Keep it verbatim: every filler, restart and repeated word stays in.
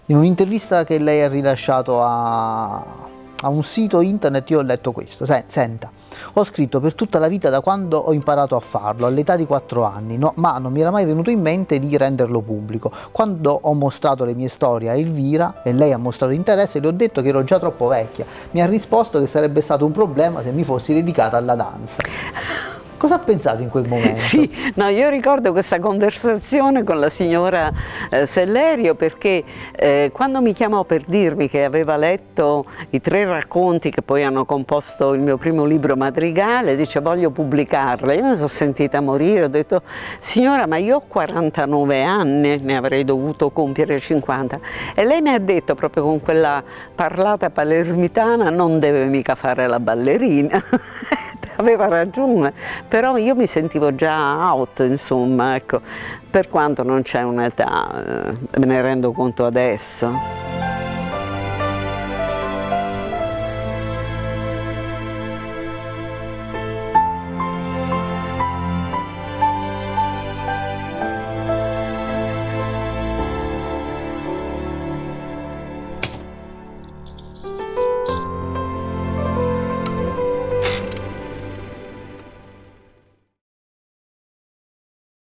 In un'intervista che lei ha rilasciato a, a un sito internet io ho letto questo. Senta, ho scritto per tutta la vita da quando ho imparato a farlo, all'età di quattro anni, no, ma non mi era mai venuto in mente di renderlo pubblico. Quando ho mostrato le mie storie a Elvira e lei ha mostrato interesse, le ho detto che ero già troppo vecchia. Mi ha risposto che sarebbe stato un problema se mi fossi dedicata alla danza. Cosa ha pensato in quel momento? Sì, no, io ricordo questa conversazione con la signora eh, Sellerio, perché eh, quando mi chiamò per dirmi che aveva letto i tre racconti che poi hanno composto il mio primo libro madrigale, dice voglio pubblicarla. Io mi sono sentita morire, ho detto signora ma io ho quarantanove anni, ne avrei dovuto compiere cinquanta, e lei mi ha detto proprio con quella parlata palermitana non deve mica fare la ballerina. Aveva ragione, però io mi sentivo già out, insomma, ecco, per quanto non c'è un'età, me ne rendo conto adesso.